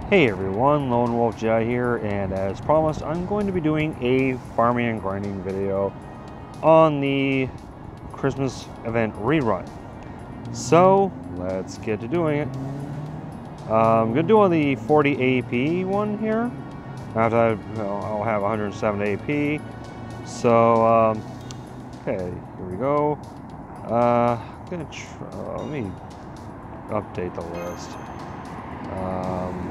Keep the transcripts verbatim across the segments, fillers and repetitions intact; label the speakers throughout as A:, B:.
A: Hey everyone, Lone Wolf Jedi here, and as promised, I'm going to be doing a farming and grinding video on the Christmas event rerun. So, let's get to doing it. Uh, I'm going to do on the forty A P one here. After I, well, I'll have one hundred seven A P. So, um, okay, here we go. Uh, I'm going to try, uh, let me update the list. Um,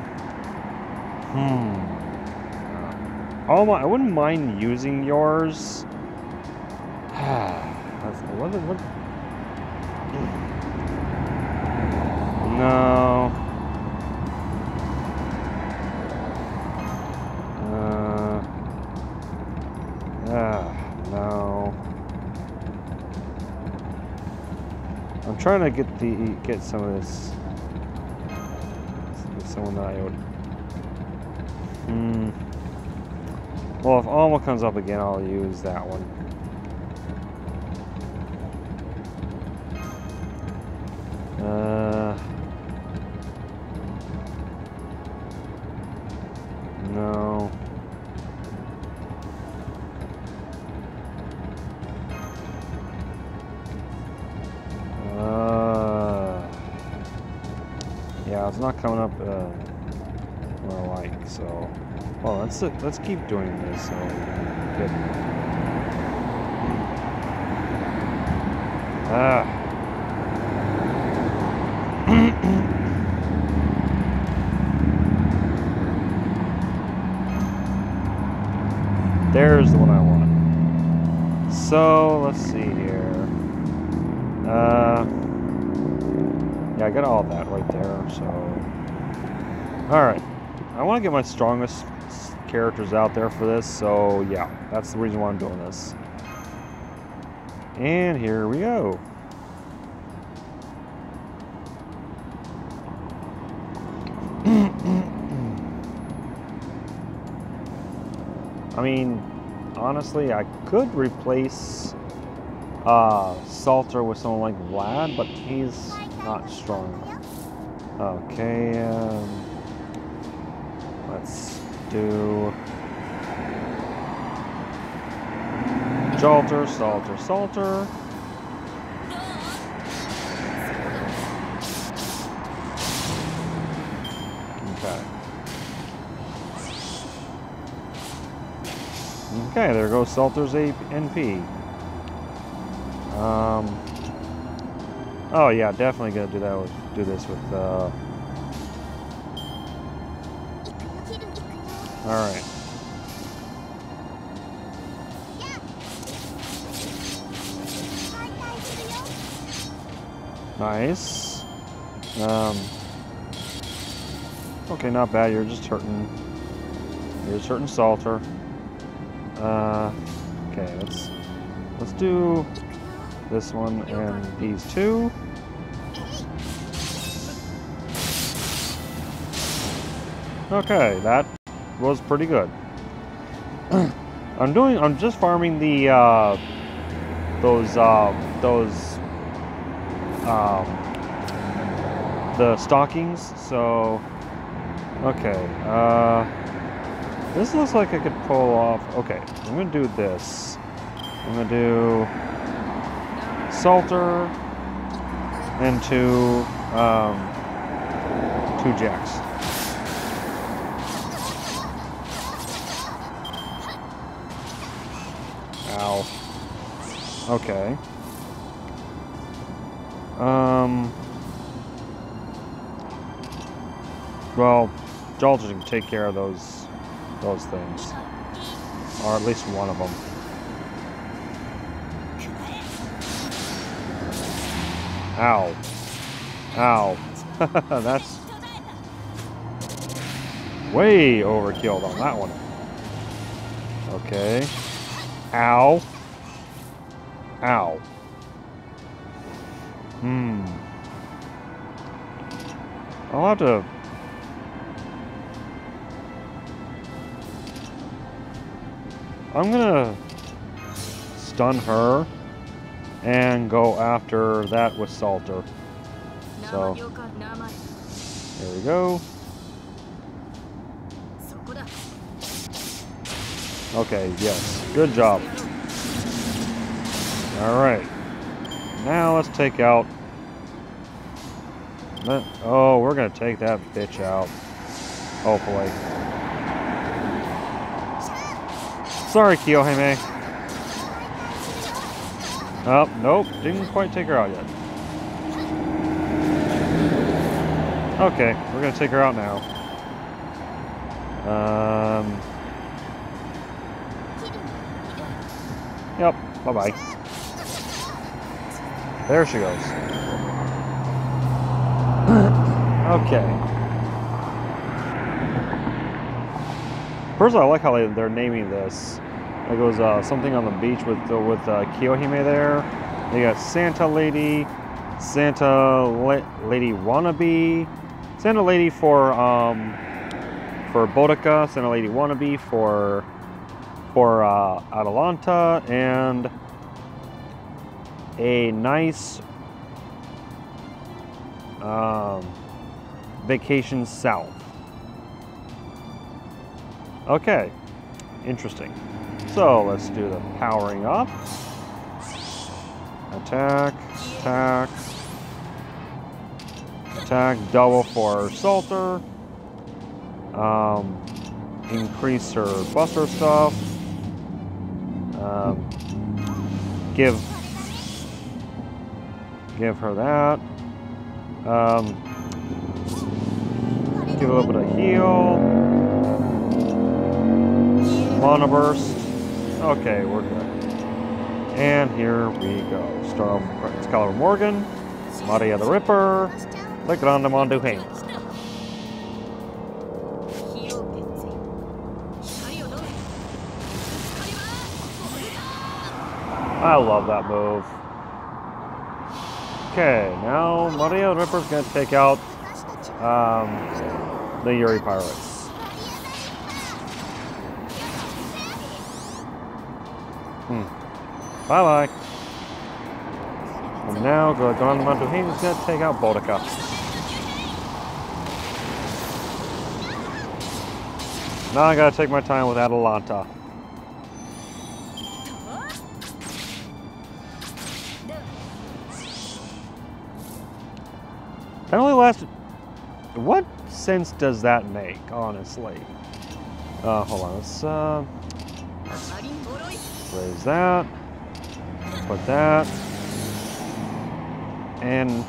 A: Hmm. Oh my! I wouldn't mind using yours. That's, what, what? No. Uh. Ah, no. I'm trying to get the get some of this. Get someone that I would. Hmm. Well, if Alma comes up again, I'll use that one. Uh. No. Uh. Yeah, it's not coming up. Uh, what I like, so well let's let's keep doing this so good. Ah. There's the one I want. So let's see here. Uh yeah, I got all that right there, so alright. I want to get my strongest characters out there for this, so yeah, that's the reason why I'm doing this. And here we go. I mean, honestly, I could replace uh, Salter with someone like Vlad, but he's not strong enough. Okay, um... let's do Jalter, Salter, Salter. Okay. Okay, there goes Salter's N P. Um. Oh yeah, definitely gonna do that with do this with. Uh, All right. Nice. Um. Okay, not bad. You're just hurting. You're just hurting Salter. Uh. Okay, let's let's do this one and these two. Okay, that was pretty good. I'm doing. I'm just farming the uh, those uh, those um, the stockings. So okay, uh, this looks like I could pull off. Okay, I'm gonna do this. I'm gonna do Salter and two um, two jacks. Ow. Okay. Um. Well, Jalter can take care of those those things, or at least one of them. Ow. Ow. That's way overkill on that one. Okay. Ow. Ow. Hmm. I'll have to... I'm gonna stun her and go after that with Salter. So, here we go. Okay, yes. Good job. Alright. Now let's take out... Oh, we're gonna take that bitch out. Hopefully. Sorry, Kiyohime. Oh, nope. Didn't quite take her out yet. Okay, we're gonna take her out now. Um... Yep, bye-bye. There she goes. Okay. First of all, I like how they, they're naming this. Like it was uh, something on the beach with uh, with uh, Kiyohime there. They got Santa Lady, Santa La Lady Wannabe, Santa Lady for um for Boudica, Santa Lady Wannabe for for uh, Atalanta, and a nice um, vacation south. Okay, interesting. So let's do the powering up. Attack, attack, attack, double for Salter. Um, increase her buster stuff. Um, give, give her that. Um, give a little bit of heal. Monoburst. Okay, we're good. And here we go. Start off with Excalibur Morgan, Maria the Ripper, the Grande Monduhain. I love that move. Okay, now Maria the Ripper's gonna take out um, the Yuri Pirates. Hmm. Bye bye. And now Grande Monduhain is gonna take out Boudica. Now I gotta take my time with Atalanta. That only lasted... What sense does that make, honestly? Uh, hold on, let's, uh... Let's raise that. Put that. And...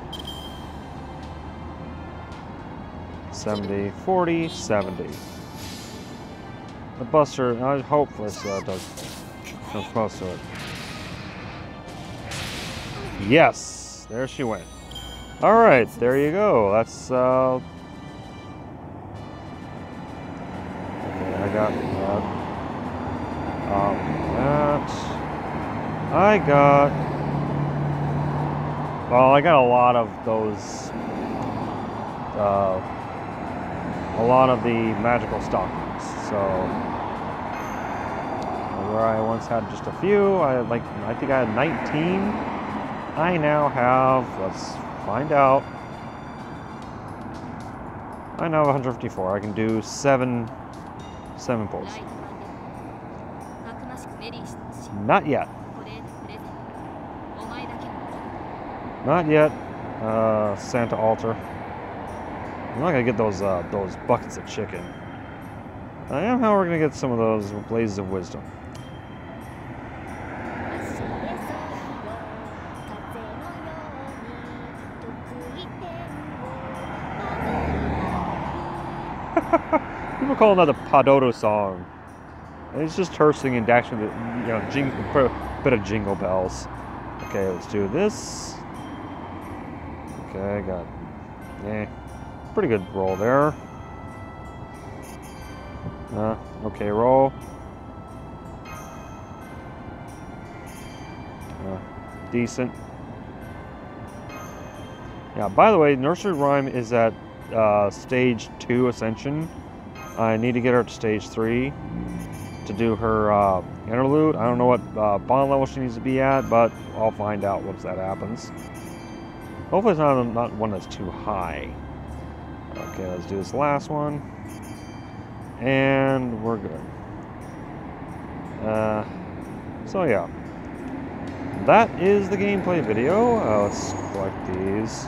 A: seventy, forty, seventy. The Buster, I hope this uh, does comes close to it. Yes! There she went. Alright, there you go. That's, uh... okay, I got that. Um, that. I got... Well, I got a lot of those... Uh... A lot of the magical stockings, so... Where I once had just a few, I had like, I think I had nineteen. I now have, let's find out. I now have one hundred fifty-four. I can do seven, seven pulls. Not yet. Not yet. Uh, Santa Altar. I'm not gonna get those uh, those buckets of chicken. I am, however, gonna get some of those blazes of wisdom. People call that the Padodo song. And it's just her singing, dashing the, you know, jing, a bit of jingle bells. Okay, let's do this. Okay, I got, eh, pretty good roll there. Uh, okay, roll. Uh, decent. Yeah, by the way, Nursery Rhyme is at uh, stage two ascension. I need to get her to stage three to do her uh, interlude. I don't know what uh, bond level she needs to be at, but I'll find out once that happens. Hopefully it's not, not one that's too high. Okay, let's do this last one. And we're good. Uh, so yeah, that is the gameplay video. Uh, let's collect these.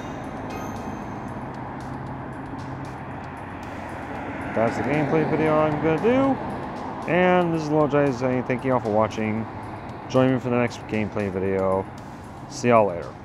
A: That's the gameplay video I'm gonna do. And this is LowJay saying thank you all for watching. Join me for the next gameplay video. See y'all later.